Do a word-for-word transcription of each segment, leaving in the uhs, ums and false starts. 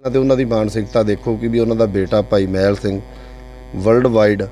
ਤੇ ਉਹਨਾਂ ਦੀ ਮਾਨਸਿਕਤਾ ਦੇਖੋ ਕਿ ਵੀ ਉਹਨਾਂ ਦਾ ਬੇਟਾ ਭਾਈ ਮਹਿਲ ਸਿੰਘ ਵਰਲਡ ਵਾਈਡ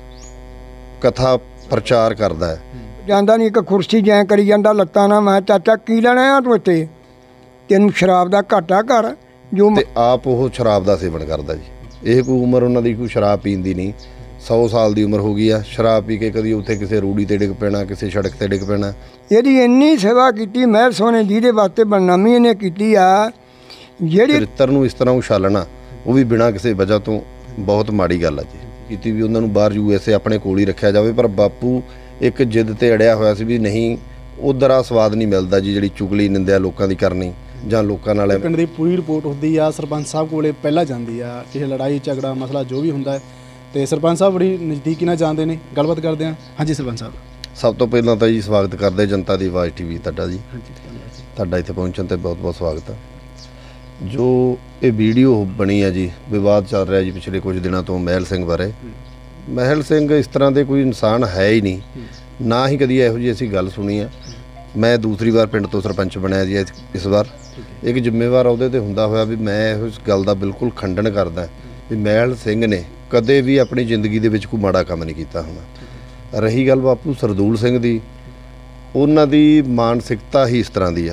ਕਥਾ ਪ੍ਰਚਾਰ ਕਰਦਾ ਹੈ। ਜਾਂਦਾ ਨਹੀਂ, ਇੱਕ ਕੁਰਸੀ ਜੈ ਕਰੀ ਜਾਂਦਾ ਲੱਤਾਂ ਨਾਲ। ਮੈਂ ਚਾਚਾ ਕੀ ਲੈਣਾ ਆ ਤੂੰ ਇੱਥੇ, ਤੈਨੂੰ ਸ਼ਰਾਬ ਦਾ ਘਾਟਾ ਘਰ ਜੋ। ਤੇ ਆਪ ਉਹ ਸ਼ਰਾਬ ਦਾ ਸੇਵਨ ਕਰਦਾ ਜੀ। ਇਹ ਕੋਈ ਉਮਰ ਉਹਨਾਂ ਦੀ ਕੋਈ ਸ਼ਰਾਬ ਪੀਣ ਦੀ ਨਹੀਂ। ਸੌ ਸਾਲ ਦੀ ਉਮਰ ਹੋ ਗਈ ਆ, ਸ਼ਰਾਬ ਪੀ ਕੇ ਕਦੀ ਉੱਥੇ ਕਿਸੇ ਰੂੜੀ ਤੇ ਡਿੱਗ ਪੈਣਾ, ਕਿਸੇ ਸੜਕ ਤੇ ਡਿੱਗ ਪੈਣਾ। ਇਹਦੀ ਇੰਨੀ ਸੇਵਾ ਕੀਤੀ ਮਹਿਲ ਸੋਨੇ ਜਿਹਦੇ ਵਾਸਤੇ ਬਦਨਾਮੀ ਇਹਨੇ ਕੀਤੀ ਆ। ਜਿਹੜੀ ਚਰਿੱਤਰ ਨੂੰ ਇਸ ਤਰ੍ਹਾਂ ਉਛਾਲਣਾ, ਉਹ ਵੀ ਬਿਨਾਂ ਕਿਸੇ ਵਜ੍ਹਾ ਤੋਂ, ਬਹੁਤ ਮਾੜੀ ਗੱਲ ਆ ਜੀ। ਕੀਤੀ ਵੀ ਉਹਨਾਂ ਨੂੰ ਬਾਹਰ ਯੂ ਐਸ ਏ ਆਪਣੇ ਕੋਲ ਹੀ ਰੱਖਿਆ ਜਾਵੇ, ਪਰ ਬਾਪੂ ਇੱਕ ਜਿੱਦ ਤੇ ਅੜਿਆ ਹੋਇਆ ਸੀ ਵੀ ਨਹੀਂ, ਉਧਰ ਆ ਸਵਾਦ ਨਹੀਂ ਮਿਲਦਾ ਜੀ ਜਿਹੜੀ ਚੁਗਲੀ ਨਿੰਦਿਆ ਲੋਕਾਂ ਦੀ ਕਰਨੀ ਜਾਂ ਲੋਕਾਂ ਨਾਲ। ਪਿੰਡ ਦੀ ਪੂਰੀ ਰਿਪੋਰਟ ਹੁੰਦੀ ਆ, ਸਰਪੰਚ ਸਾਹਿਬ ਕੋਲੇ ਪਹਿਲਾਂ ਜਾਂਦੀ ਆ, ਕਿਸੇ ਲੜਾਈ ਝਗੜਾ ਮਸਲਾ ਜੋ ਵੀ ਹੁੰਦਾ ਹੈ, ਤੇ ਸਰਪੰਚ ਸਾਹਿਬ ਬੜੀ ਨਜ਼ਦੀਕੀ ਨਾਲ ਜਾਂਦੇ ਨੇ, ਗੱਲਬਾਤ ਕਰਦੇ ਆ। ਹਾਂਜੀ ਸਰਪੰਚ ਸਾਹਿਬ, ਸਭ ਤੋਂ ਪਹਿਲਾਂ ਤਾਂ ਜੀ ਸਵਾਗਤ ਕਰਦੇ ਜਨਤਾ ਦੀ ਆਵਾਜ਼ ਟੀ ਵੀ ਤੁਹਾਡਾ ਜੀ। ਤੁਹਾਡਾ ਇੱਥੇ ਪਹੁੰਚਣ ਤੇ ਬਹੁਤ ਬਹੁਤ ਸਵਾਗਤ ਹੈ। ਜੋ ਇਹ ਵੀਡੀਓ ਬਣੀ ਹੈ ਜੀ, ਵਿਵਾਦ ਚੱਲ ਰਿਹਾ ਜੀ ਪਿਛਲੇ ਕੁਝ ਦਿਨਾਂ ਤੋਂ ਮਹਿਲ ਸਿੰਘ ਬਾਰੇ। ਮਹਿਲ ਸਿੰਘ ਇਸ ਤਰ੍ਹਾਂ ਦੇ ਕੋਈ ਇਨਸਾਨ ਹੈ ਹੀ ਨਹੀਂ, ਨਾ ਹੀ ਕਦੀ ਇਹੋ ਜਿਹੀ ਅਸੀਂ ਗੱਲ ਸੁਣੀ ਆ। ਮੈਂ ਦੂਸਰੀ ਵਾਰ ਪਿੰਡ ਤੋਂ ਸਰਪੰਚ ਬਣਿਆ ਜੀ ਇਸ ਵਾਰ। ਇੱਕ ਜ਼ਿੰਮੇਵਾਰ ਅਹੁਦੇ ਤੇ ਹੁੰਦਾ ਹੋਇਆ ਵੀ ਮੈਂ ਇਸ ਗੱਲ ਦਾ ਬਿਲਕੁਲ ਖੰਡਨ ਕਰਦਾ ਵੀ ਮਹਿਲ ਸਿੰਘ ਨੇ ਕਦੇ ਵੀ ਆਪਣੀ ਜ਼ਿੰਦਗੀ ਦੇ ਵਿੱਚ ਕੋਈ ਮਾੜਾ ਕੰਮ ਨਹੀਂ ਕੀਤਾ ਹੋਣਾ। ਰਹੀ ਗੱਲ ਬਾਪੂ ਸਰਦੂਲ ਸਿੰਘ ਦੀ, ਉਹਨਾਂ ਦੀ ਮਾਨਸਿਕਤਾ ਹੀ ਇਸ ਤਰ੍ਹਾਂ ਦੀ ਆ।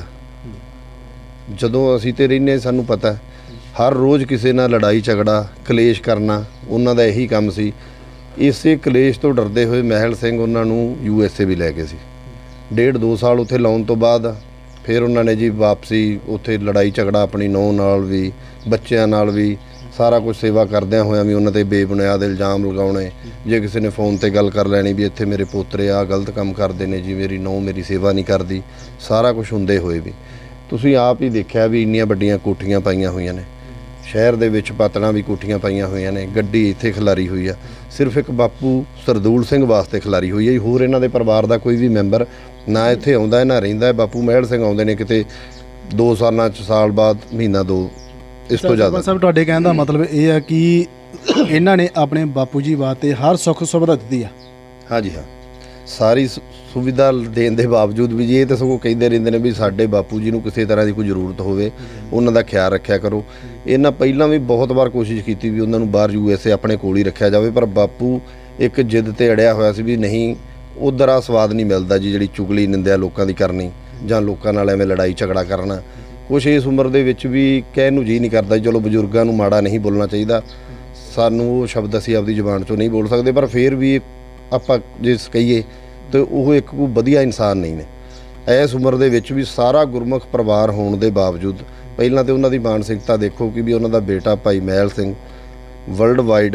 ਜਦੋਂ ਅਸੀਂ ਤੇ ਰਹਿੰਦੇ ਸਾਨੂੰ ਪਤਾ ਹਰ ਰੋਜ਼ ਕਿਸੇ ਨਾਲ ਲੜਾਈ ਝਗੜਾ ਕਲੇਸ਼ ਕਰਨਾ ਉਹਨਾਂ ਦਾ ਇਹੀ ਕੰਮ ਸੀ। ਇਸੇ ਕਲੇਸ਼ ਤੋਂ ਡਰਦੇ ਹੋਏ ਮਹਿਲ ਸਿੰਘ ਉਹਨਾਂ ਨੂੰ ਯੂ ਐਸ ਏ ਵੀ ਲੈ ਗਏ ਸੀ। ਡੇਢ ਦੋ ਸਾਲ ਉੱਥੇ ਲਾਉਣ ਤੋਂ ਬਾਅਦ ਫਿਰ ਉਹਨਾਂ ਨੇ ਜੀ ਵਾਪਸੀ ਉੱਥੇ ਲੜਾਈ ਝਗੜਾ ਆਪਣੀ ਨੂੰਹ ਨਾਲ ਵੀ, ਬੱਚਿਆਂ ਨਾਲ ਵੀ, ਸਾਰਾ ਕੁਝ ਸੇਵਾ ਕਰਦਿਆਂ ਹੋਇਆਂ ਵੀ ਉਹਨਾਂ 'ਤੇ ਬੇਬੁਨਿਆਦ ਇਲਜ਼ਾਮ ਲਗਾਉਣੇ। ਜੇ ਕਿਸੇ ਨੇ ਫ਼ੋਨ 'ਤੇ ਗੱਲ ਕਰ ਲੈਣੀ ਵੀ ਇੱਥੇ ਮੇਰੇ ਪੋਤਰੇ ਆ ਗਲਤ ਕੰਮ ਕਰਦੇ ਨੇ ਜੀ, ਮੇਰੀ ਨੂੰਹ ਮੇਰੀ ਸੇਵਾ ਨਹੀਂ ਕਰਦੀ, ਸਾਰਾ ਕੁਝ ਹੁੰਦੇ ਹੋਏ ਵੀ ਤੁਸੀਂ ਆਪ ਹੀ ਦੇਖਿਆ ਵੀ ਇੰਨੀਆਂ ਵੱਡੀਆਂ ਕੋਠੀਆਂ ਪਾਈਆਂ ਹੋਈਆਂ ਨੇ ਸ਼ਹਿਰ ਦੇ ਵਿੱਚ, ਪਾਤੜਾਂ ਵੀ ਕੋਠੀਆਂ ਪਾਈਆਂ ਹੋਈਆਂ ਨੇ, ਗੱਡੀ ਇੱਥੇ ਖਿਲਾਰੀ ਹੋਈ ਆ, ਸਿਰਫ ਇੱਕ ਬਾਪੂ ਸਰਦੂਲ ਸਿੰਘ ਵਾਸਤੇ ਖਿਲਾਰੀ ਹੋਈ ਹੈ। ਹੋਰ ਇਹਨਾਂ ਦੇ ਪਰਿਵਾਰ ਦਾ ਕੋਈ ਵੀ ਮੈਂਬਰ ਨਾ ਇੱਥੇ ਆਉਂਦਾ ਨਾ ਰਹਿੰਦਾ। ਬਾਪੂ ਮਹਿਲ ਸਿੰਘ ਆਉਂਦੇ ਨੇ ਕਿਤੇ ਦੋ ਸਾਲਾਂ 'ਚ, ਸਾਲ ਬਾਅਦ, ਮਹੀਨਾ ਦੋ, ਇਸ ਤੋਂ ਜ਼ਿਆਦਾ। ਸਭ ਤੁਹਾਡੇ ਕਹਿਣ ਦਾ ਮਤਲਬ ਇਹ ਆ ਕਿ ਇਹਨਾਂ ਨੇ ਆਪਣੇ ਬਾਪੂ ਜੀ ਵਾਸਤੇ ਹਰ ਸੁੱਖ ਸੁਵਿਧਾ ਦਿੱਤੀ ਆ। ਹਾਂਜੀ ਹਾਂ, ਸਾਰੀ ਸੁਵਿਧਾ ਦੇਣ ਦੇ ਬਾਵਜੂਦ ਵੀ ਜੀ ਇਹ ਤਾਂ ਸਗੋਂ ਕਹਿੰਦੇ ਰਹਿੰਦੇ ਨੇ ਵੀ ਸਾਡੇ ਬਾਪੂ ਜੀ ਨੂੰ ਕਿਸੇ ਤਰ੍ਹਾਂ ਦੀ ਕੋਈ ਜ਼ਰੂਰਤ ਹੋਵੇ ਉਹਨਾਂ ਦਾ ਖਿਆਲ ਰੱਖਿਆ ਕਰੋ। ਇਹਨਾਂ ਪਹਿਲਾਂ ਵੀ ਬਹੁਤ ਵਾਰ ਕੋਸ਼ਿਸ਼ ਕੀਤੀ ਵੀ ਉਹਨਾਂ ਨੂੰ ਬਾਹਰ ਯੂ ਐਸ ਏ ਆਪਣੇ ਕੋਲ ਹੀ ਰੱਖਿਆ ਜਾਵੇ, ਪਰ ਬਾਪੂ ਇੱਕ ਜਿੱਦ ਤੇ ਅੜਿਆ ਹੋਇਆ ਸੀ ਵੀ ਨਹੀਂ, ਉਧਰ ਆ ਸਵਾਦ ਨਹੀਂ ਮਿਲਦਾ ਜੀ ਜਿਹੜੀ ਚੁਗਲੀ ਨਿੰਦਿਆ ਲੋਕਾਂ ਦੀ ਕਰਨੀ ਜਾਂ ਲੋਕਾਂ ਨਾਲ ਐਵੇਂ ਲੜਾਈ ਝਗੜਾ ਕਰਨਾ। ਕੁਛ ਇਸ ਉਮਰ ਦੇ ਵਿੱਚ ਵੀ ਕਹਿਣ ਨੂੰ ਜੀ ਨਹੀਂ ਕਰਦਾ। ਚਲੋ ਬਜ਼ੁਰਗਾਂ ਨੂੰ ਮਾੜਾ ਨਹੀਂ ਬੋਲਣਾ ਚਾਹੀਦਾ, ਸਾਨੂੰ ਉਹ ਸ਼ਬਦ ਅਸੀਂ ਆਪਦੀ ਜ਼ੁਬਾਨ 'ਚੋਂ ਨਹੀਂ ਬੋਲ ਸਕਦੇ, ਪਰ ਫਿਰ ਵੀ ਆਪਾਂ ਜੇ ਕਹੀਏ ਤਾਂ ਉਹ ਇੱਕ ਕੋਈ ਵਧੀਆ ਇਨਸਾਨ ਨਹੀਂ ਨੇ। ਇਸ ਉਮਰ ਦੇ ਵਿੱਚ ਵੀ ਸਾਰਾ ਗੁਰਮੁਖ ਪਰਿਵਾਰ ਹੋਣ ਦੇ ਬਾਵਜੂਦ ਪਹਿਲਾਂ ਤਾਂ ਉਹਨਾਂ ਦੀ ਮਾਨਸਿਕਤਾ ਦੇਖੋ ਕਿ ਵੀ ਉਹਨਾਂ ਦਾ ਬੇਟਾ ਭਾਈ ਮਹਿਲ ਸਿੰਘ ਵਰਲਡ ਵਾਈਡ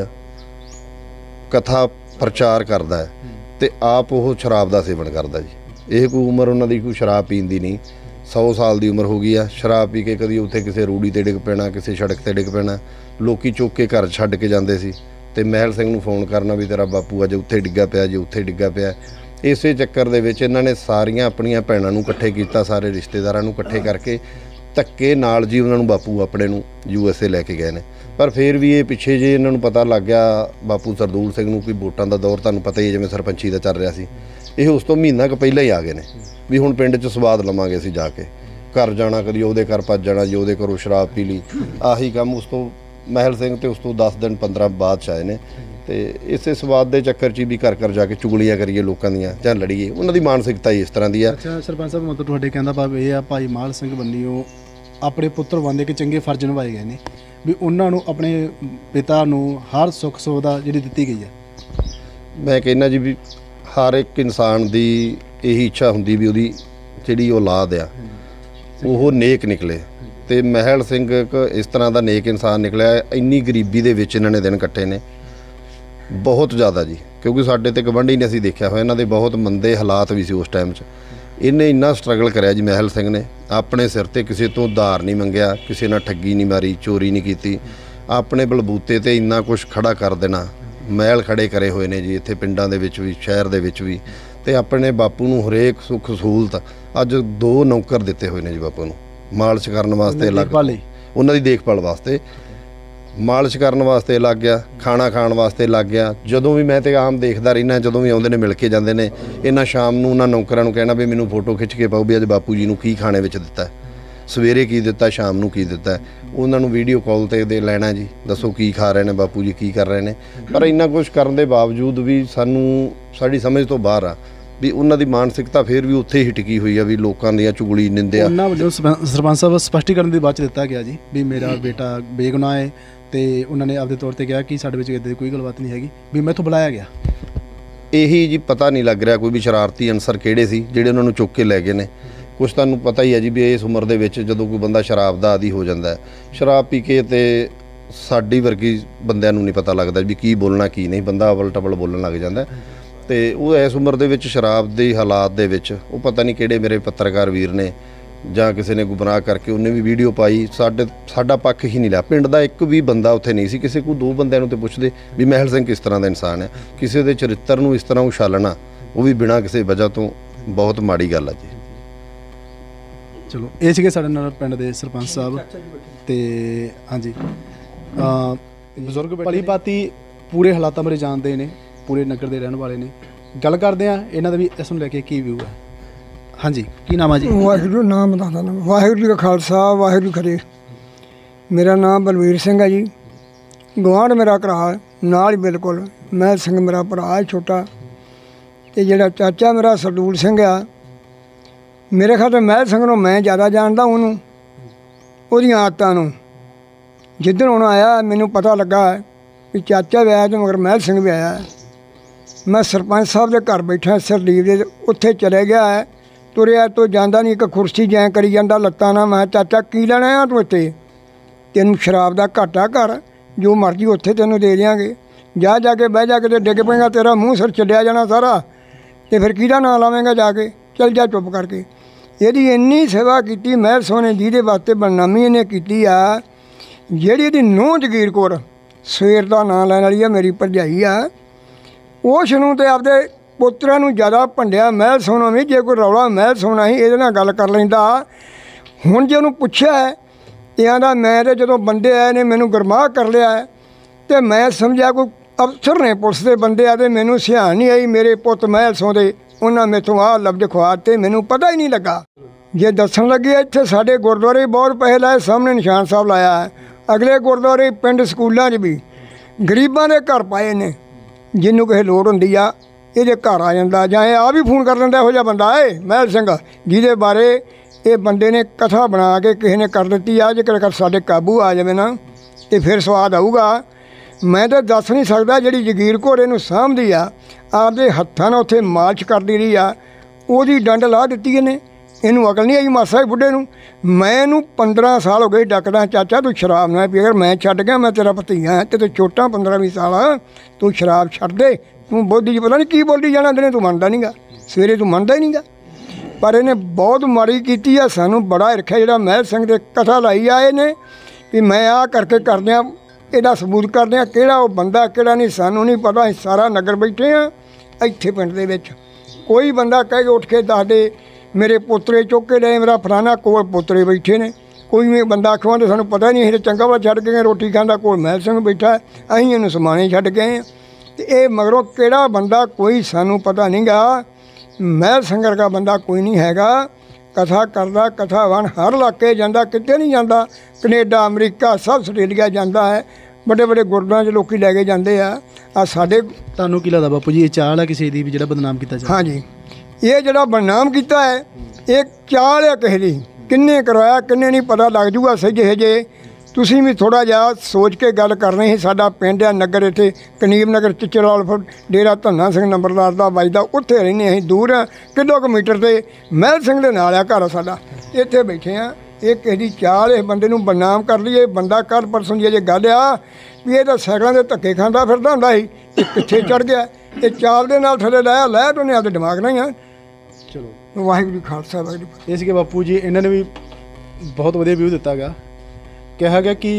ਕਥਾ ਪ੍ਰਚਾਰ ਕਰਦਾ ਹੈ ਤੇ ਆਪ ਉਹ ਸ਼ਰਾਬ ਦਾ ਸੇਵਨ ਕਰਦਾ ਜੀ। ਇਹ ਕੋਈ ਉਮਰ ਉਹਨਾਂ ਦੀ ਕੋਈ ਸ਼ਰਾਬ ਪੀਣ ਦੀ ਨਹੀਂ। ਸੌ ਸਾਲ ਦੀ ਉਮਰ ਹੋ ਗਈ ਆ, ਸ਼ਰਾਬ ਪੀ ਕੇ ਕਦੀ ਉੱਥੇ ਕਿਸੇ ਰੂੜੀ ਤੇ ਡਿੱਗ ਪੈਣਾ, ਕਿਸੇ ਸੜਕ ਤੇ ਡਿੱਗ ਪੈਣਾ। ਲੋਕੀ ਚੁੱਕ ਕੇ ਘਰ ਛੱਡ ਕੇ ਜਾਂਦੇ ਸੀ ਤੇ ਮਹਿਲ ਸਿੰਘ ਨੂੰ ਫੋਨ ਕਰਨਾ ਵੀ ਤੇਰਾ ਬਾਪੂ ਅੱਜ ਉੱਥੇ ਡਿੱਗਾ ਪਿਆ ਜੀ, ਉੱਥੇ ਡਿੱਗਾ ਪਿਆ। ਇਸੇ ਚੱਕਰ ਦੇ ਵਿੱਚ ਇਹਨਾਂ ਨੇ ਸਾਰੀਆਂ ਆਪਣੀਆਂ ਭੈਣਾਂ ਨੂੰ ਇਕੱਠੇ ਕੀਤਾ, ਸਾਰੇ ਰਿਸ਼ਤੇਦਾਰਾਂ ਨੂੰ ਇਕੱਠੇ ਕਰਕੇ ਧੱਕੇ ਨਾਲ ਜੀ ਉਹਨਾਂ ਨੂੰ ਬਾਪੂ ਆਪਣੇ ਨੂੰ ਯੂ ਐਸ ਏ ਲੈ ਕੇ ਗਏ ਨੇ। ਪਰ ਫਿਰ ਵੀ ਇਹ ਪਿੱਛੇ ਜੇ ਇਹਨਾਂ ਨੂੰ ਪਤਾ ਲੱਗ ਗਿਆ ਬਾਪੂ ਸਰਦੂਲ ਸਿੰਘ ਨੂੰ ਕਿ ਵੋਟਾਂ ਦਾ ਦੌਰ ਤੁਹਾਨੂੰ ਪਤਾ ਹੀ ਹੈ ਜਿਵੇਂ ਸਰਪੰਚੀ ਦਾ ਚੱਲ ਰਿਹਾ ਸੀ, ਇਹ ਉਸ ਤੋਂ ਮਹੀਨਾ ਕੁ ਪਹਿਲਾਂ ਹੀ ਆ ਗਏ ਨੇ ਵੀ ਹੁਣ ਪਿੰਡ 'ਚ ਸਵਾਦ ਲਵਾਂਗੇ ਅਸੀਂ ਜਾ ਕੇ। ਘਰ ਜਾਣਾ, ਕਦੀ ਉਹਦੇ ਘਰ ਭੱਜ ਜਾਣਾ ਜੀ, ਉਹਦੇ ਘਰੋਂ ਸ਼ਰਾਬ ਪੀ ਲਈ, ਆਹੀ ਕੰਮ। ਉਸ ਤੋਂ ਮਹਿਲ ਸਿੰਘ ਤੇ ਉਸ ਤੋਂ ਦਸ ਦਿਨ ਪੰਦਰਾਂ ਬਾਅਦ 'ਚ ਆਏ ਨੇ ਤੇ ਇਸੇ ਸਵਾਦ ਦੇ ਚੱਕਰ 'ਚ ਵੀ ਘਰ ਘਰ ਜਾ ਕੇ ਚੁਗਲੀਆਂ ਕਰੀਏ ਲੋਕਾਂ ਦੀਆਂ ਜਾਂ ਲੜੀਏ। ਉਹਨਾਂ ਦੀ ਮਾਨਸਿਕਤਾ ਹੀ ਇਸ ਤਰ੍ਹਾਂ ਦੀ ਆ। ਅੱਛਾ ਸਰਪੰਚ ਸਾਹਿਬ, ਮਤਲਬ ਤੁਹਾਡੇ ਕਹਿੰਦਾ ਭਾਵ ਇਹ ਆ ਭਾਈ ਮਹਿਲ ਸਿੰਘ ਬੰਨੀਓ ਆਪਣੇ ਪੁੱਤਰ ਵਾਂਦੇ ਕਿ ਚੰਗੇ ਫਰਜ਼ ਨਿਭਾਏ ਗਏ ਨੇ ਵੀ ਉਹਨਾਂ ਨੂੰ ਆਪਣੇ ਪਿਤਾ ਨੂੰ ਹਰ ਸੁੱਖ ਸੁਵਿਧਾ ਜਿਹੜੀ ਦਿੱਤੀ ਗਈ ਹੈ। ਮੈਂ ਕਹਿੰਦਾ ਜੀ ਵੀ ਹਰ ਇੱਕ ਇਨਸਾਨ ਦੀ ਇਹੀ ਇੱਛਾ ਹੁੰਦੀ ਵੀ ਉਹਦੀ ਜਿਹੜੀ ਔਲਾਦ ਆ ਉਹ ਨੇਕ ਨਿਕਲੇ, ਤੇ ਮਹਿਲ ਸਿੰਘ ਇੱਕ ਇਸ ਤਰ੍ਹਾਂ ਦਾ ਨੇਕ ਇਨਸਾਨ ਨਿਕਲਿਆ। ਇੰਨੀ ਗਰੀਬੀ ਦੇ ਵਿੱਚ ਇਹਨਾਂ ਨੇ ਦਿਨ ਕੱਟੇ ਨੇ ਬਹੁਤ ਜ਼ਿਆਦਾ ਜੀ, ਕਿਉਂਕਿ ਸਾਡੇ ਤੇ ਗਵਾਂਢੀ ਨੇ ਅਸੀਂ ਦੇਖਿਆ ਹੋਇਆ, ਇਹਨਾਂ ਦੇ ਬਹੁਤ ਮੰਦੇ ਹਾਲਾਤ ਵੀ ਸੀ ਉਸ ਟਾਈਮ 'ਚ। ਇਹਨੇ ਇੰਨਾ ਸਟਰਗਲ ਕਰਿਆ ਜੀ ਮਹਿਲ ਸਿੰਘ ਨੇ, ਆਪਣੇ ਸਿਰ ਤੇ ਕਿਸੇ ਤੋਂ ਉਧਾਰ ਨਹੀਂ ਮੰਗਿਆ, ਕਿਸੇ ਨਾਲ ਠੱਗੀ ਨਹੀਂ ਮਾਰੀ, ਚੋਰੀ ਨਹੀਂ ਕੀਤੀ, ਆਪਣੇ ਬਲਬੂਤੇ ਤੇ ਇੰਨਾ ਕੁਛ ਖੜਾ ਕਰ ਦੇਣਾ। ਮਹਿਲ ਖੜੇ ਕਰੇ ਹੋਏ ਨੇ ਜੀ ਇੱਥੇ ਪਿੰਡਾਂ ਦੇ ਵਿੱਚ ਵੀ, ਸ਼ਹਿਰ ਦੇ ਵਿੱਚ ਵੀ, ਤੇ ਆਪਣੇ ਬਾਪੂ ਨੂੰ ਹਰੇਕ ਸੁੱਖ ਸਹੂਲਤ। ਅੱਜ ਦੋ ਨੌਕਰ ਦਿੱਤੇ ਹੋਏ ਨੇ ਜੀ ਬਾਪੂ ਨੂੰ, ਮਾਲਿਸ਼ ਕਰਨ ਵਾਸਤੇ ਅਲੱਗ, ਉਹਨਾਂ ਦੀ ਦੇਖਭਾਲ ਵਾਸਤੇ, ਮਾਲਿਸ਼ ਕਰਨ ਵਾਸਤੇ ਲੱਗ ਗਿਆ, ਖਾਣਾ ਖਾਣ ਵਾਸਤੇ ਲੱਗ ਗਿਆ। ਜਦੋਂ ਵੀ ਮੈਂ ਤੇ ਆਮ ਦੇਖਦਾ ਰਹਿਣਾ, ਜਦੋਂ ਵੀ ਆਉਂਦੇ ਨੇ ਮਿਲ ਕੇ ਜਾਂਦੇ ਨੇ, ਇਹਨਾਂ ਸ਼ਾਮ ਨੂੰ ਉਹਨਾਂ ਨੌਕਰਾਂ ਨੂੰ ਕਹਿਣਾ ਵੀ ਮੈਨੂੰ ਫੋਟੋ ਖਿੱਚ ਕੇ ਪਾਓ ਵੀ ਅੱਜ ਬਾਪੂ ਜੀ ਨੂੰ ਕੀ ਖਾਣੇ ਵਿੱਚ ਦਿੱਤਾ, ਸਵੇਰੇ ਕੀ ਦਿੱਤਾ, ਸ਼ਾਮ ਨੂੰ ਕੀ ਦਿੱਤਾ। ਉਹਨਾਂ ਨੂੰ ਵੀਡੀਓ ਕਾਲ ਤੇ ਦੇ ਲੈਣਾ ਜੀ, ਦੱਸੋ ਕੀ ਖਾ ਰਹੇ ਨੇ ਬਾਪੂ ਜੀ, ਕੀ ਕਰ ਰਹੇ ਨੇ। ਪਰ ਇੰਨਾ ਕੁਝ ਕਰਨ ਦੇ ਬਾਵਜੂਦ ਵੀ ਸਾਨੂੰ ਸਾਡੀ ਸਮਝ ਤੋਂ ਬਾਹਰ ਆ ਵੀ ਉਹਨਾਂ ਦੀ ਮਾਨਸਿਕਤਾ ਫਿਰ ਵੀ ਉੱਥੇ ਹੀ ਟਿਕੀ ਹੋਈ ਆ ਵੀ ਲੋਕਾਂ ਦੀਆਂ ਚੁਗਲੀ ਨਿੰਦਿਆ। ਉਹਨਾਂ ਵੱਲੋਂ ਸਰਪੰ- ਸਰਪੰਚ ਸਾਹਿਬ ਸਪਸ਼ਟੀਕਰਨ ਦੇ ਬਾਅਦ 'ਚ ਦਿੱਤਾ ਗਿਆ ਜੀ ਵੀ ਮੇਰਾ ਬੇਟਾ ਬੇਗੁਨਾਹ ਹੈ, ਤੇ ਉਹਨਾਂ ਨੇ ਆਪਦੇ ਤੌਰ ਤੇ ਕਿਹਾ ਕਿ ਸਾਡੇ ਵਿੱਚ ਇੱਦਾਂ ਦੀ ਕੋਈ ਗੱਲਬਾਤ ਨਹੀਂ ਹੈਗੀ, ਵੀ ਮੈਥੋਂ ਬੁਲਾਇਆ ਗਿਆ। ਇਹੀ ਜੀ ਪਤਾ ਨਹੀਂ ਲੱਗ ਰਿਹਾ ਕੋਈ ਵੀ ਸ਼ਰਾਰਤੀ ਅਨਸਰ ਕਿਹੜੇ ਸੀ ਜਿਹੜੇ ਉਹਨਾਂ ਨੂੰ ਚੁੱਕ ਕੇ ਲੈ ਗਏ ਨੇ। ਕੁਛ ਤੁਹਾਨੂੰ ਪਤਾ ਹੀ ਹੈ ਜੀ ਵੀ ਇਸ ਉਮਰ ਦੇ ਵਿੱਚ ਜਦੋਂ ਕੋਈ ਬੰਦਾ ਸ਼ਰਾਬ ਦਾ ਆਦੀ ਹੋ ਜਾਂਦਾ ਹੈ, ਸ਼ਰਾਬ ਪੀ ਕੇ ਤੇ ਸਾਡੀ ਵਰਗੀ ਬੰਦਿਆਂ ਨੂੰ ਨਹੀਂ ਪਤਾ ਲੱਗਦਾ ਵੀ ਕੀ ਬੋਲਣਾ ਕੀ ਨਹੀਂ, ਬੰਦਾ ਅਵਲ ਟਬਲ ਬੋਲਣ ਲੱਗ ਜਾਂਦਾ। ਤੇ ਉਹ ਇਸ ਉਮਰ ਦੇ ਵਿੱਚ ਸ਼ਰਾਬ ਦੇ ਹਾਲਾਤ ਦੇ ਵਿੱਚ ਉਹ ਪਤਾ ਨਹੀਂ ਕਿਹੜੇ ਮੇਰੇ ਪੱਤਰਕਾਰ ਵੀਰ ਨੇ ਜਾਂ ਕਿਸੇ ਨੇ ਗੁੰਮਰਾਹ ਕਰਕੇ ਉਹਨੇ ਵੀ ਵੀਡੀਓ ਪਾਈ। ਸਾਡੇ ਸਾਡਾ ਪੱਖ ਹੀ ਨਹੀਂ ਲਿਆ। ਪਿੰਡ ਦਾ ਇੱਕ ਵੀ ਬੰਦਾ ਉੱਥੇ ਨਹੀਂ ਸੀ। ਕਿਸੇ ਕੋਲ ਦੋ ਬੰਦਿਆਂ ਨੂੰ ਤੇ ਪੁੱਛਦੇ ਵੀ ਮਹਿਲ ਸਿੰਘ ਕਿਸ ਤਰ੍ਹਾਂ ਦਾ ਇਨਸਾਨ ਹੈ। ਕਿਸੇ ਦੇ ਚਰਿੱਤਰ ਨੂੰ ਇਸ ਤਰ੍ਹਾਂ ਉਛਾਲਣਾ, ਉਹ ਵੀ ਬਿਨਾਂ ਕਿਸੇ ਵਜ੍ਹਾ ਤੋਂ, ਬਹੁਤ ਮਾੜੀ ਗੱਲ ਹੈ ਜੀ। ਚਲੋ ਇਹ ਸੀਗੇ ਸਾਡੇ ਨਾਲ ਪਿੰਡ ਦੇ ਸਰਪੰਚ ਸਾਹਿਬ ਤੇ ਹਾਂਜੀ ਅ ਬਜ਼ੁਰਗ ਭਲੀ ਭਾਂਤੀ ਪੂਰੇ ਹਾਲਾਤਾਂ ਬਾਰੇ ਜਾਣਦੇ ਨੇ, ਪੂਰੇ ਨਗਰ ਦੇ ਰਹਿਣ ਵਾਲੇ ਨੇ। ਗੱਲ ਕਰਦੇ ਆ ਇਹਨਾਂ ਦਾ ਵੀ ਇਸ ਨੂੰ ਲੈ ਕੇ ਕੀ ਵਿਊ ਹੈ। ਹਾਂਜੀ, ਕੀ ਨਾਮ ਹੈ ਜੀ? ਵਾਹਿਗੁਰੂ ਨਾਮ ਬਤਾ ਦੇਣਾ। ਵਾਹਿਗੁਰੂ ਜੀ ਕਾ ਖਾਲਸਾ, ਵਾਹਿਗੁਰੂ ਜੀ ਕੀ ਫਤਿਹ। ਮੇਰਾ ਨਾਮ ਬਲਵੀਰ ਸਿੰਘ ਹੈ ਜੀ। ਗੁਆਂਢ ਮੇਰਾ ਭਰਾ ਨਾਲ ਹੀ ਬਿਲਕੁਲ, ਮਹਿਲ ਸਿੰਘ ਮੇਰਾ ਭਰਾ ਹੈ ਛੋਟਾ, ਤੇ ਜਿਹੜਾ ਚਾਚਾ ਮੇਰਾ ਸਰਦੂਲ ਸਿੰਘ ਆ, ਮੇਰੇ ਖਿਆਲ ਮਹਿਲ ਸਿੰਘ ਨੂੰ ਮੈਂ ਜ਼ਿਆਦਾ ਜਾਣਦਾ, ਉਹਨੂੰ ਉਹਦੀਆਂ ਆਦਤਾਂ ਨੂੰ। ਜਿੱਦਣ ਹੁਣ ਆਇਆ ਮੈਨੂੰ ਪਤਾ ਲੱਗਾ ਵੀ ਚਾਚਾ ਵੀ ਆਇਆ ਤੇ ਮਗਰ ਮਹਿਲ ਸਿੰਘ ਵੀ ਆਇਆ। ਮੈਂ ਸਰਪੰਚ ਸਾਹਿਬ ਦੇ ਘਰ ਬੈਠਾ ਸਰਦੀਪ ਦੇ, ਉੱਥੇ ਚਲੇ ਗਿਆ ਹੈ, ਤੁਰਿਆ ਤੋਂ ਜਾਂਦਾ ਨਹੀਂ, ਇੱਕ ਕੁਰਸੀ ਜੈਂ ਕਰੀ ਜਾਂਦਾ ਲੱਤਾਂ ਨਾਲ। ਮੈਂ ਚਾਚਾ ਕੀ ਲੈਣਾ ਆ ਤੂੰ ਇੱਥੇ, ਤੈਨੂੰ ਸ਼ਰਾਬ ਦਾ ਘਾਟਾ ਘਰ, ਜੋ ਮਰਜ਼ੀ ਉੱਥੇ ਤੈਨੂੰ ਦੇ ਦਿਆਂਗੇ, ਜਾ ਜਾ ਕੇ ਬਹਿ ਜਾ ਕੇ ਤੇ ਡਿੱਗ ਪਏਗਾ, ਤੇਰਾ ਮੂੰਹ ਸਿਰ ਚੱਲਿਆ ਜਾਣਾ ਸਾਰਾ, ਤੇ ਫਿਰ ਕਿਹਦਾ ਨਾਂ ਲਾਵੇਂਗਾ ਜਾ ਕੇ, ਚੱਲ ਜਾ ਚੁੱਪ ਕਰਕੇ। ਇਹਦੀ ਇੰਨੀ ਸੇਵਾ ਕੀਤੀ ਮਹਿਲ ਸੋਨੇ, ਜਿਹਦੇ ਵਾਸਤੇ ਬਦਨਾਮੀ ਇਹਨੇ ਕੀਤੀ ਆ। ਜਿਹੜੀ ਇਹਦੀ ਨੂੰਹ ਜਗੀਰ ਕੌਰ, ਸਵੇਰ ਦਾ ਨਾਂ ਲੈਣ ਵਾਲੀ ਆ, ਮੇਰੀ ਭਰਜਾਈ ਆ, ਉਸ ਨੂੰ ਤੇ ਆਪਦੇ ਪੁੱਤਰਾਂ ਨੂੰ ਜ਼ਿਆਦਾ ਭੰਡਿਆ ਮਹਿਲ ਸੋਨਾ ਵੀ। ਜੇ ਕੋਈ ਰੌਲਾ ਮਹਿਲ ਸੋਨਾ ਸੀ ਇਹਦੇ ਨਾਲ ਗੱਲ ਕਰ ਲੈਂਦਾ। ਹੁਣ ਜੇ ਉਹਨੂੰ ਪੁੱਛਿਆ ਤੇ ਆਂਦਾ ਮੈਂ ਤੇ ਜਦੋਂ ਬੰਦੇ ਆਏ ਨੇ ਮੈਨੂੰ ਗਰਮਾਹ ਕਰ ਲਿਆ, ਤੇ ਮੈਂ ਸਮਝਿਆ ਕੋਈ ਅਫਸਰ ਨੇ, ਪੁਲਿਸ ਦੇ ਬੰਦੇ ਆ, ਤੇ ਮੈਨੂੰ ਸਿਆਣ ਨਹੀਂ ਆਈ ਮੇਰੇ ਪੁੱਤ ਮਹਿਲ ਸੋਦੇ, ਉਹਨਾਂ ਮੈਥੋਂ ਆਹ ਲਫ਼ਜ਼ ਖਵਾ ਤੇ ਮੈਨੂੰ ਪਤਾ ਹੀ ਨਹੀਂ ਲੱਗਾ। ਜੇ ਦੱਸਣ ਲੱਗੇ ਇੱਥੇ ਸਾਡੇ ਗੁਰਦੁਆਰੇ ਬਹੁਤ ਪੈਸੇ ਲਾਏ, ਸਾਹਮਣੇ ਨਿਸ਼ਾਨ ਸਾਹਿਬ ਲਾਇਆ ਹੈ। ਅਗਲੇ ਗੁਰਦੁਆਰੇ ਪਿੰਡ ਸਕੂਲਾਂ 'ਚ ਵੀ ਗਰੀਬਾਂ ਦੇ ਘਰ ਪਾਏ ਨੇ, ਜਿਹਨੂੰ ਕਿਸੇ ਲੋੜ ਹੁੰਦੀ ਆ ਇਹਦੇ ਘਰ ਆ ਜਾਂਦਾ, ਜਾਂ ਇਹ ਆ ਵੀ ਫੋਨ ਕਰ ਦਿੰਦਾ। ਇਹੋ ਜਿਹਾ ਬੰਦਾ ਏ ਮਹਿਲ ਸਿੰਘ, ਜਿਹਦੇ ਬਾਰੇ ਇਹ ਬੰਦੇ ਨੇ ਕਥਾ ਬਣਾ ਕੇ ਕਿਸੇ ਨੇ ਕਰ ਦਿੱਤੀ ਆ। ਜੇਕਰ ਕਰ ਸਾਡੇ ਕਾਬੂ ਆ ਜਾਵੇ ਨਾ ਤੇ ਫਿਰ ਸਵਾਦ ਆਊਗਾ। ਮੈਂ ਤਾਂ ਦੱਸ ਨਹੀਂ ਸਕਦਾ। ਜਿਹੜੀ ਜਗੀਰ ਕੌਰ ਇਹਨੂੰ ਸਾਂਭਦੀ ਆ, ਆਪਦੇ ਹੱਥਾਂ ਨਾਲ ਉੱਥੇ ਮਾਲਸ਼ ਕਰਦੀ ਰਹੀ ਆ, ਉਹਦੀ ਡੰਡ ਲਾ ਦਿੱਤੀ ਇਹਨੇ। ਇਹਨੂੰ ਅਕਲ ਨਹੀਂ ਆਈ ਮਾਸਾ ਹੀ ਬੁੱਢੇ ਨੂੰ। ਮੈਂ ਇਹਨੂੰ ਪੰਦਰਾਂ ਸਾਲ ਹੋ ਗਏ ਡੱਕਦਾ, ਚਾਚਾ ਤੂੰ ਸ਼ਰਾਬ ਨਾ ਪੀ, ਅਗਰ ਮੈਂ ਛੱਡ ਗਿਆ ਮੈਂ ਤੇਰਾ ਭਤੀਆ ਤੇ ਤੂੰ ਛੋਟਾ ਪੰਦਰਾਂ ਵੀਹ ਸਾਲ, ਤੂੰ ਸ਼ਰਾਬ ਛੱਡ ਦੇ। ਤੂੰ ਬੋਲੀ ਪਤਾ ਨਹੀਂ ਕੀ ਬੋਲੀ ਜਾਣਾ ਦਿਨੇ, ਤੂੰ ਮੰਨਦਾ ਨਹੀਂ ਗਾ, ਸਵੇਰੇ ਤੂੰ ਮੰਨਦਾ ਹੀ ਨਹੀਂ ਗਾ। ਪਰ ਇਹਨੇ ਬਹੁਤ ਮਾੜੀ ਕੀਤੀ ਆ, ਸਾਨੂੰ ਬੜਾ ਰੱਖਿਆ। ਜਿਹੜਾ ਮਹਿਲ ਸਿੰਘ ਦੇ ਕਥਾ ਲਾਈ ਆ ਇਹਨੇ ਵੀ ਮੈਂ ਆਹ ਕਰਕੇ ਕਰਦਿਆਂ, ਇਹਦਾ ਸਬੂਤ ਕਰਦੇ ਆ ਕਿਹੜਾ ਉਹ ਬੰਦਾ ਕਿਹੜਾ ਨਹੀਂ, ਸਾਨੂੰ ਨਹੀਂ ਪਤਾ। ਅਸੀਂ ਸਾਰਾ ਨਗਰ ਬੈਠੇ ਆ ਇੱਥੇ ਪਿੰਡ ਦੇ ਵਿੱਚ। ਕੋਈ ਬੰਦਾ ਕਹਿ ਕੇ ਉੱਠ ਕੇ ਦੱਸ ਦੇ ਮੇਰੇ ਪੋਤਰੇ ਚੁੱਕ ਕੇ ਲਏ, ਮੇਰਾ ਫਲਾਣਾ ਕੋਲ ਪੋਤਰੇ ਬੈਠੇ ਨੇ। ਕੋਈ ਵੀ ਬੰਦਾ ਆਖਵਾਂ ਸਾਨੂੰ ਪਤਾ ਨਹੀਂ, ਇਹ ਚੰਗਾ ਵਾਲਾ ਛੱਡ ਕੇ ਰੋਟੀ ਖਾਂਦਾ, ਕੋਲ ਮਹਿਲ ਸਿੰਘ ਬੈਠਾ, ਅਸੀਂ ਇਹਨੂੰ ਸਮਾਣੇ ਛੱਡ ਗਏ ਹਾਂ। ਤੇ ਇਹ ਮਗਰੋਂ ਕਿਹੜਾ ਬੰਦਾ ਕੋਈ ਸਾਨੂੰ ਪਤਾ ਨਹੀਂ ਗਾ। ਮਹਿਲ ਸਿੰਘ ਵਰਗਾ ਬੰਦਾ ਕੋਈ ਨਹੀਂ ਹੈਗਾ। ਕਥਾ ਕਰਦਾ, ਕਥਾਵਾਨ ਹਰ ਇਲਾਕੇ ਜਾਂਦਾ, ਕਿਤੇ ਨਹੀਂ ਜਾਂਦਾ। ਕਨੇਡਾ, ਅਮਰੀਕਾ, ਸਭ ਆਸਟ੍ਰੇਲੀਆ ਜਾਂਦਾ ਹੈ। ਵੱਡੇ ਵੱਡੇ ਗੁਰਦੁਆਰਿਆਂ 'ਚ ਲੋਕੀ ਲੈ ਕੇ ਜਾਂਦੇ ਆ। ਆ ਸਾਡੇ ਤੁਹਾਨੂੰ ਕੀ ਲੱਗਦਾ ਬਾਪੂ ਜੀ, ਇਹ ਚਾਲ ਹੈ ਕਿਸੇ ਦੀ ਵੀ ਜਿਹੜਾ ਬਦਨਾਮ ਕੀਤਾ ਜਾਵੇ? ਹਾਂਜੀ, ਇਹ ਜਿਹੜਾ ਬਦਨਾਮ ਕੀਤਾ ਹੈ ਇਹ ਚਾਲ ਹੈ ਕਿਸੇ ਦੀ। ਕਿੰਨੇ ਕਰਵਾਇਆ ਕਿੰਨੇ ਨਹੀਂ ਪਤਾ ਲੱਗ ਜੂਗਾ। ਸਹੀ ਜਿਹੇ ਜੇ ਤੁਸੀਂ ਵੀ ਥੋੜ੍ਹਾ ਜਿਹਾ ਸੋਚ ਕੇ ਗੱਲ ਕਰਨੀ ਸੀ। ਸਾਡਾ ਪਿੰਡ ਆ ਨਗਰ, ਇੱਥੇ ਕਨੀਬ ਨਗਰ ਚਿਚੜਵਾਲ ਡੇਰਾ ਧੰਨਾ ਸਿੰਘ ਨੰਬਰਦਾਰ ਦਾ ਵੱਜਦਾ, ਉੱਥੇ ਰਹਿੰਦੇ ਅਸੀਂ। ਦੂਰ ਆ ਕਿਲੋਮੀਟਰ 'ਤੇ ਮਹਿਲ ਸਿੰਘ ਦੇ ਨਾਲ ਆ ਘਰ ਸਾਡਾ, ਇੱਥੇ ਬੈਠੇ ਆ। ਇਹ ਕਿਸੇ ਦੀ ਚਾਲ ਇਸ ਬੰਦੇ ਨੂੰ ਬਦਨਾਮ ਕਰ ਲਈ। ਇਹ ਬੰਦਾ ਕੱਲ੍ਹ ਪਰਸੋਂ ਦੀ ਜੇ ਗੱਲ ਆ ਵੀ ਇਹ ਤਾਂ ਸਾਈਕਲਾਂ ਦੇ ਧੱਕੇ ਖਾਂਦਾ ਫਿਰਦਾ ਹੁੰਦਾ ਸੀ, ਇਹ ਕਿੱਥੇ ਚੜ੍ਹ ਗਿਆ। ਇਹ ਚਾਲ ਦੇ ਨਾਲ ਥੱਲੇ ਲਾਇਆ ਲਾਇਆ ਤਾਂ ਉਹਨੇ ਆਪਦੇ ਦਿਮਾਗ ਨਾਲ ਹੀ ਆ। ਚਲੋ ਵਾਹਿਗੁਰੂ ਜੀ ਖਾਲਸਾ ਵਾਹਿਗੁਰੂ। ਇਹ ਸੀਗੇ ਬਾਪੂ ਜੀ, ਇਹਨਾਂ ਨੇ ਵੀ ਬਹੁਤ ਵਧੀਆ ਵਿਊ ਦਿੱਤਾ ਗਾ। ਕਿਹਾ ਗਿਆ ਕਿ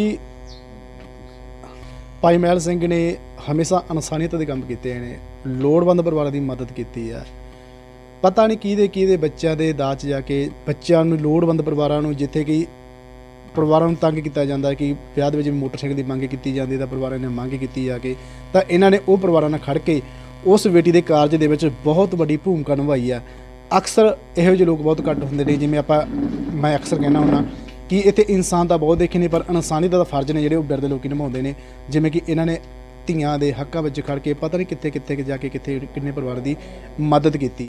ਭਾਈ ਮਹਿਲ ਸਿੰਘ ਨੇ ਹਮੇਸ਼ਾ ਇਨਸਾਨੀਅਤ ਦੇ ਕੰਮ ਕੀਤੇ ਨੇ, ਲੋੜਵੰਦ ਪਰਿਵਾਰਾਂ ਦੀ ਮਦਦ ਕੀਤੀ ਹੈ। ਪਤਾ ਨਹੀਂ ਕਿਹਦੇ ਕਿਹਦੇ ਬੱਚਿਆਂ ਦੇ ਦਾਜ 'ਚ ਜਾ ਕੇ ਬੱਚਿਆਂ ਨੂੰ, ਲੋੜਵੰਦ ਪਰਿਵਾਰਾਂ ਨੂੰ, ਜਿੱਥੇ ਕਿ ਪਰਿਵਾਰਾਂ ਨੂੰ ਤੰਗ ਕੀਤਾ ਜਾਂਦਾ ਕਿ ਵਿਆਹ ਦੇ ਵਿੱਚ ਮੋਟਰਸਾਈਕਲ ਦੀ ਮੰਗ ਕੀਤੀ ਜਾਂਦੀ ਤਾਂ ਪਰਿਵਾਰਾਂ ਨੇ ਮੰਗ ਕੀਤੀ ਜਾ ਕੇ, ਤਾਂ ਇਹਨਾਂ ਨੇ ਉਹ ਪਰਿਵਾਰਾਂ ਨਾਲ ਖੜ੍ਹ ਕੇ ਉਸ ਬੇਟੀ ਦੇ ਕਾਰਜ ਦੇ ਵਿੱਚ ਬਹੁਤ ਵੱਡੀ ਭੂਮਿਕਾ ਨਿਭਾਈ ਆ। ਅਕਸਰ ਇਹੋ ਜਿਹੇ ਲੋਕ ਬਹੁਤ ਘੱਟ ਹੁੰਦੇ ਨੇ, ਜਿਵੇਂ ਆਪਾਂ ਮੈਂ ਅਕਸਰ ਕਹਿੰਦਾ ਹੁੰਦਾ ਕਿ ਇੱਥੇ ਇਨਸਾਨ ਤਾਂ ਬਹੁਤ ਦੇਖੇ ਨੇ, ਪਰ ਇਨਸਾਨੀਅਤ ਦਾ ਫਰਜ਼ ਨੇ ਜਿਹੜੇ ਉਹ ਬਿਰਧ ਲੋਕੀ ਨਿਭਾਉਂਦੇ ਨੇ। ਜਿਵੇਂ ਕਿ ਇਹਨਾਂ ਨੇ ਧੀਆਂ ਦੇ ਹੱਕਾਂ ਵਿੱਚ ਖੜ ਕੇ ਪਤਾ ਨਹੀਂ ਕਿੱਥੇ ਕਿੱਥੇ ਜਾ ਕੇ ਕਿੱਥੇ ਕਿੰਨੇ ਪਰਿਵਾਰ ਦੀ ਮਦਦ ਕੀਤੀ।